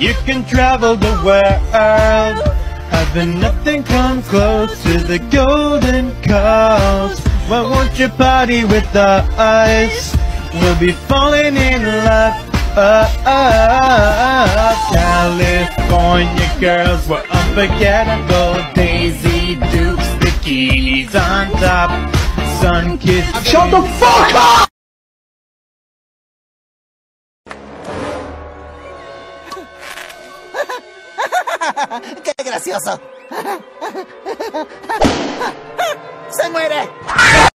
You can travel the world, having nothing come close to the golden coast. Why won't you party with us? We'll be falling in love. California girls were unforgettable. Daisy Dukes, bikinis on top, sun-kissed. Shut the fuck up! ¡Qué gracioso! ¡Se muere!